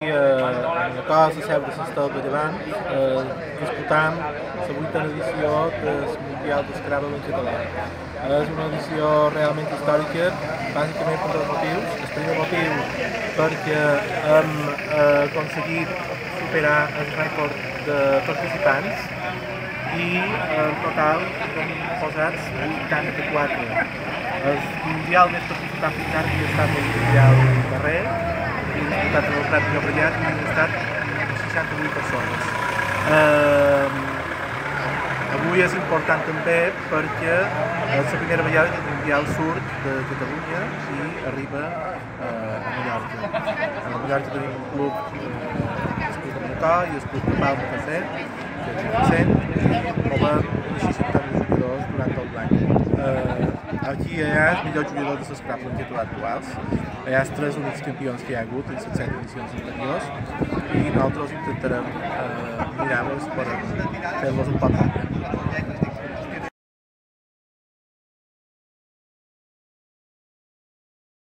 A casa seu de l'Estelva de Llevant disputant la 8a edició del Mundial de Scrabble en català. És una edició realment històrica, bàsicament per dos motius. El primer motiu perquè hem aconseguit superar el rècord de participants i en total hem posat 84. El Mundial més participant fins ara havia estat el Mundial darrer, i disputat en el Prat de Llobregat i han estat 68 persones. Avui és important també perquè és la primera vegada que el Mundial surt de Catalunya i arriba a Mallorca. A Mallorca tenim un club, el club de Montó i el club de Palma Cafè, que és recent, i movem uns 60 jugadors durant tot l'any. Aquí hi ha els millors jugadors de l'Scrabble en català actuals. Hi ha els 3 únics campions que hi ha hagut en les 7 edicions anteriors i nosaltres intentarem mirar-los per fer-los un poc millor.